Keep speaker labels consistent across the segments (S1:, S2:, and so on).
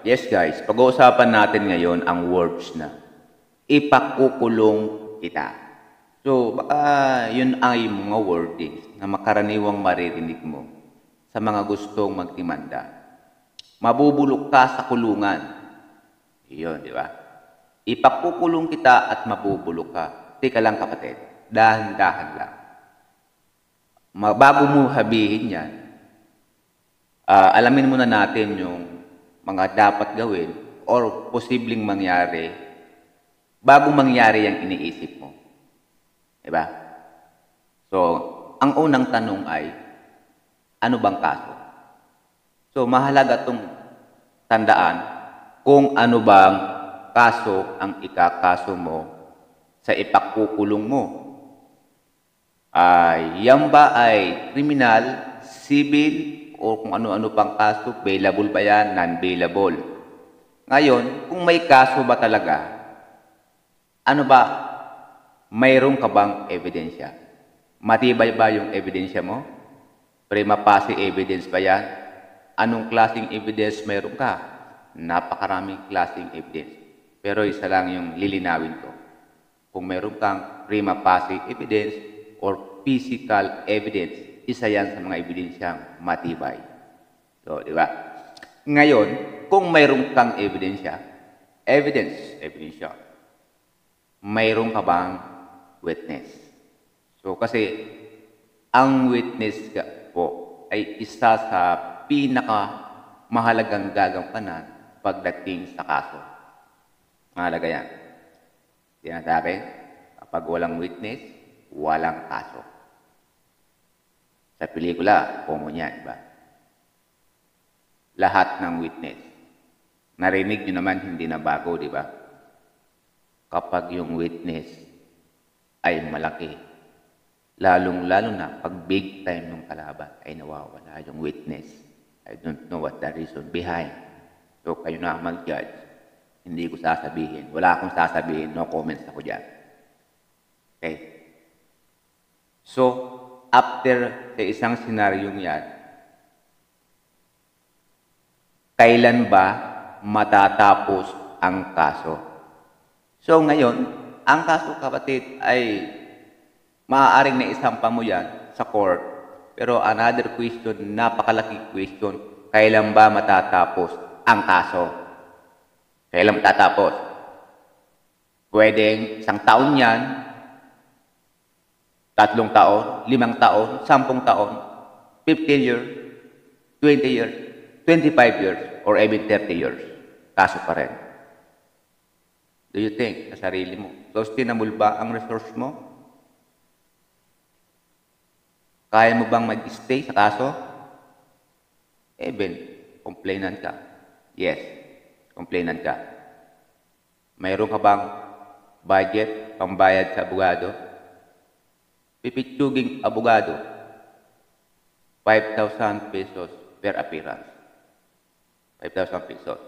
S1: Yes guys, pag-uusapan natin ngayon ang words na ipakukulong kita. So, baka yun ay mga wordings na makaraniwang maririnig mo sa mga gustong magtimanda. Mabubulok ka sa kulungan. Iyon, di ba? Ipakukulong kita at mabubulok ka. Teka lang kapatid, dahan-dahan lang. Bago mo sabihin yan, alamin muna natin yung mga dapat gawin or posibleng mangyari bago mangyari yung iniisip mo. Diba? So, ang unang tanong ay, ano bang kaso? So, mahalaga itong tandaan kung ano bang kaso ang ikakaso mo sa ipakukulong mo. Yan ba ay criminal, civil, o kung ano-ano pang kaso, bailable ba yan, non-bailable? Ngayon, kung may kaso ba talaga, ano ba, mayroon ka bang ebidensya? Matibay ba yung ebidensya mo? Prima facie evidence ba yan? Anong klaseng evidence mayroon ka? Napakaraming klaseng evidence. Pero isa lang yung lilinawin ko. Kung mayroon kang prima facie evidence or physical evidence, isa yan sa mga ebidensyang matibay. So, di ba? Ngayon, kung mayroon kang ebidensya, ebidensya, mayroon ka bang witness? So, kasi ang witness po ay isa sa pinakamahalagang gagampanan pagdating sa kaso. Mahalaga yan. Sinasabi, kapag walang witness, walang kaso. Sa pelikula, common yan, diba? Lahat ng witness. Narinig nyo naman, hindi na bago, di ba? Kapag yung witness ay malaki, lalong-lalo na pag big time ng kalaban ay nawawala yung witness. I don't know what the reason behind. So, kayo na mag-judge. Hindi ko sasabihin. Wala akong sasabihin. No comments ako dyan. Okay? So, after sa isang senaryong yan, kailan ba matatapos ang kaso? So ngayon, ang kaso kapatid ay maaaring naisampa mo yan sa court. Pero another question, napakalaking question, kailan ba matatapos ang kaso? Kailan matatapos? Pwedeng 1 taon yan, 3 taon, 5 taon, 10 taon, 15 years, 20 years, 25 years, or even 30 years. Kaso pa rin. Do you think sa sarili mo, sustainable ba ang resource mo? Kaya mo bang mag-stay sa kaso? Even, complainant ka. Yes, complainant ka. Mayroon ka bang budget, pambayad sa abogado? Pipitsuging abogado, 5,000 pesos per appearance. 5,000 pesos.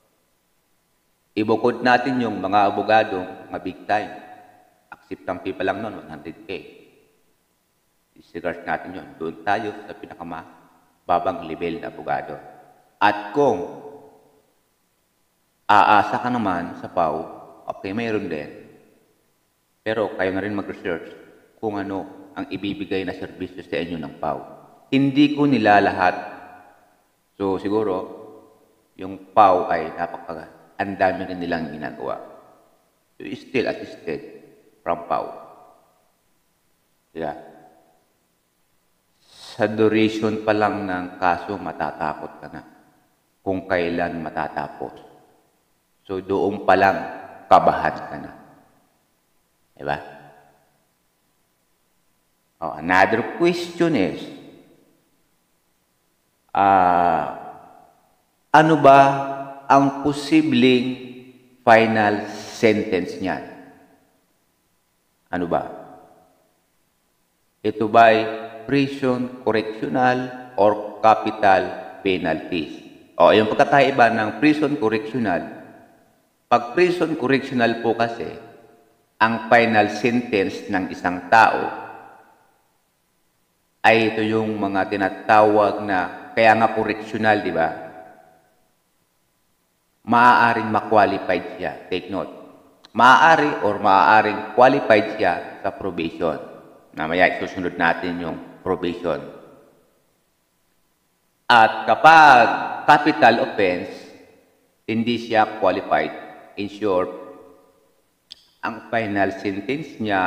S1: Ibukod natin yung mga abogado, mga big time. Acceptance fee pa lang nun, 100K. Disregard natin yun. Doon tayo sa pinakamababang level na abogado. At kung aasa ka naman sa PAW, okay, mayroon din. Pero kayo na rin mag-research kung ano ang ibibigay na serbisyo sa inyo ng PAW. Hindi ko nilalahat. So, siguro, yung PAW ay ang dami rin nilang ginagawa. So, still assisted from PAW. Yeah. Sa duration pa lang ng kaso, matatakot ka na kung kailan matatapos. So, doon pa lang, kabahan ka na. Diba? Another question is, ano ba ang posibleng final sentence niyan? Ano ba? Ito ba ay prison correctional or capital penalties? Yung pagkakaiba ng prison correctional, pag prison correctional po kasi, ang final sentence ng isang tao ay ito yung mga tinatawag na, kaya nga correctional, di ba? maaaring ma-qualified siya. Take note. Maaari or maaaring qualified siya sa probation. Mamaya isusunod natin yung probation. At kapag capital offense, hindi siya qualified. In short, ang final sentence niya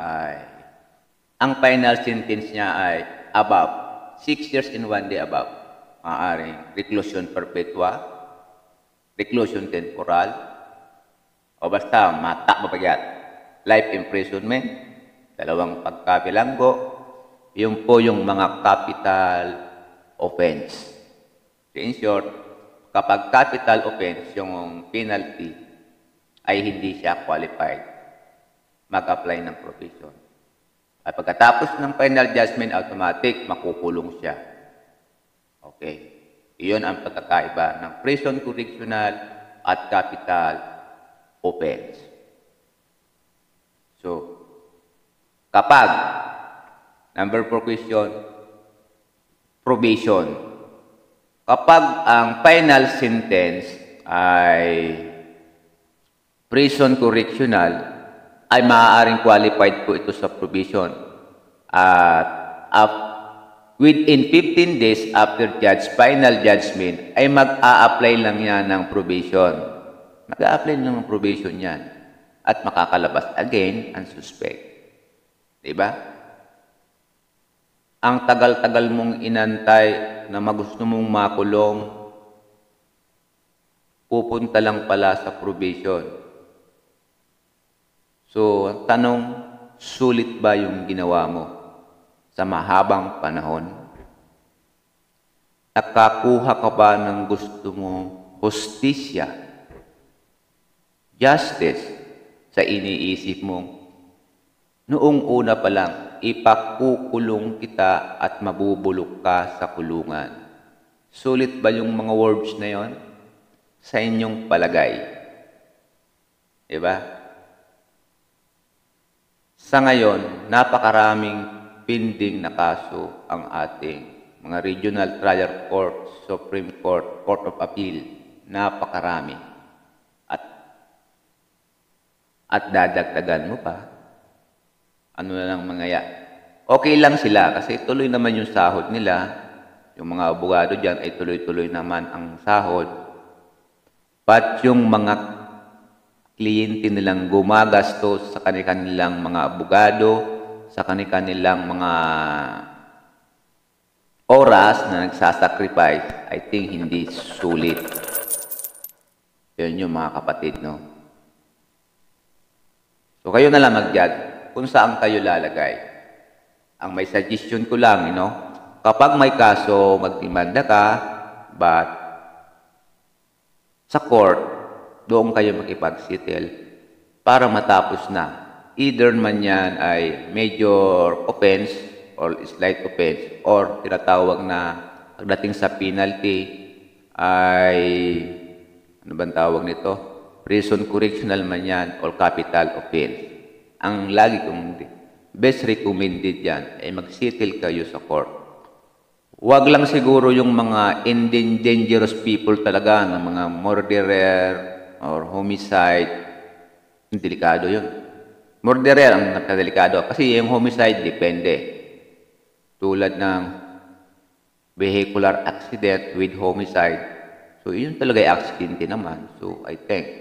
S1: ay above 6 years and 1 day above. Maaaring reclusion perpetua, reclusion temporal, o basta mapagyat, life imprisonment, 2 pagkabilanggo, yun po yung mga capital offense. So in short, kapag capital offense, yung penalty ay hindi siya qualified mag-apply ng probation. At pagkatapos ng final judgment, automatic, makukulong siya. Okay. Iyon ang pagkakaiba ng prison correctional at capital offense. So, kapag, number 4 question, probation. Kapag ang final sentence ay prison correctional, ay maaaring qualified po ito sa probation. At within 15 days after final judgment, ay mag-a-apply lang yan ng probation. Mag-a-apply lang ng probation yan. At makakalabas again ang suspect. Diba? Ang tagal-tagal mong inantay na gusto mong makulong, pupunta lang pala sa probation. So, ang tanong, sulit ba yung ginawa mo sa mahabang panahon? Nakakuha ka ba ng gusto mong hustisya, justice, sa iniisip mo? Noong una pa lang, ipakukulong kita at mabubulok ka sa kulungan. Sulit ba yung mga words na yon sa inyong palagay? Diba? Sa ngayon, napakaraming pending na kaso ang ating mga regional trial court, Supreme Court, Court of Appeal. Napakarami. At dadagdagan mo pa. Ano na lang mangyaya? Okay lang sila kasi tuloy naman yung sahod nila. Yung mga abogado dyan ay tuloy-tuloy naman ang sahod. But yung mga kliyente nilang gumagastos sa kanilang mga abogado, sa kanilang mga oras na nagsasacrifice, I think hindi sulit. Yun yung mga kapatid, no? So kayo na lang mag-judge kung saan kayo lalagay. Ang may suggestion ko lang, kapag may kaso, magdemanda ka, but sa court, doon kayo makipag-settle para matapos na. Either man yan ay major offense or slight offense or tinatawag na pagdating sa penalty ay ano bang tawag nito? Prison correctional man yan or capital offense. Ang lagi kong best recommended yan ay mag-settle kayo sa court. Huwag lang siguro yung mga dangerous people talaga, ng mga murderer, or homicide, delikado yun. Murderer ang nagkadelikado. Kasi yung homicide, depende. Tulad ng vehicular accident with homicide. So, yun talaga yung accident naman. So, I think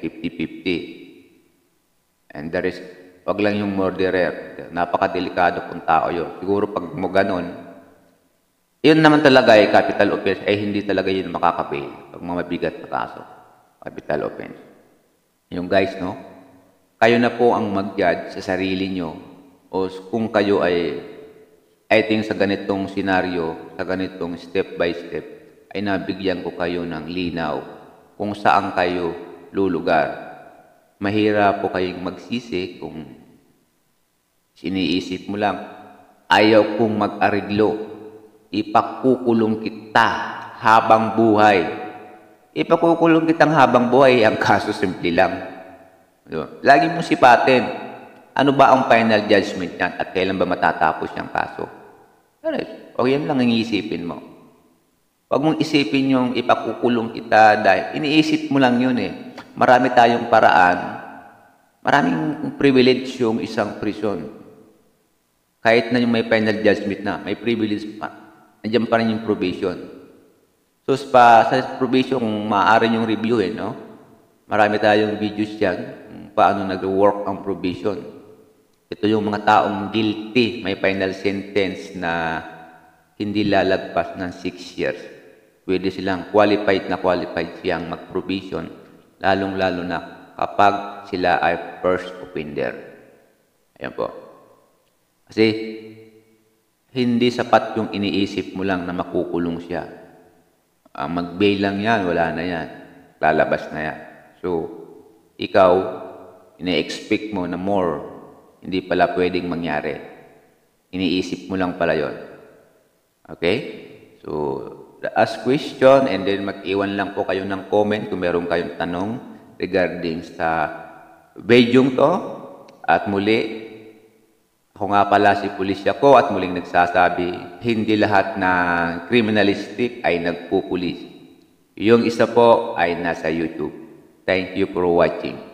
S1: 50-50. And there is, wag lang yung murderer. Napakadelikado kung tao yun. Siguro pag mo ganun, yun naman talaga ay capital offense, ay hindi talaga yun makakabail. Pag mabigat na kaso. Capital offense. Yung guys, kayo na po ang mag-judge sa sarili nyo o kung kayo ay, I think sa ganitong senaryo, sa ganitong step by step, ay nabigyan ko kayo ng linaw kung saan kayo lulugar. Mahirap po kayong magsisi kung siniisip mo lang, ayaw kong mag-ariglo, ipakukulong kita habang buhay. Ipakukulong kitang habang buhay, ang kaso simple lang. Lagi mong sipatin, ano ba ang final judgment niyan at kailan ba matatapos yung kaso? O yan lang ang iisipin mo. Huwag mong isipin yung ipakukulong kita dahil iniisip mo lang yun eh. Marami tayong paraan, maraming privilege yung isang prison. Kahit na yung may final judgment na, may privilege pa. Nandiyan pa rin yung probation. So sa probation, kung maaari yung review no? Marami tayong videos dyan kung paano nag-work ang probation. Ito yung mga taong guilty, may final sentence na hindi lalagpas ng 6 years. Pwede silang qualified siyang mag-probation, lalong-lalo na kapag sila ay first offender. Ayan po. Kasi hindi sapat yung iniisip mo lang na makukulong siya. Mag-bail lang yan, wala na yan. Lalabas na yan. So, ikaw, ina-expect mo na more, hindi pala pwedeng mangyari. Iniisip mo lang pala yon. Okay? So, ask question and then mag-iwan lang po kayo ng comment kung meron kayong tanong regarding sa video to. At muli, ako nga pala si Pulisya ko at muling nagsasabi, hindi lahat ng criminalistic ay nagpupulis. Yung isa po ay nasa YouTube. Thank you for watching.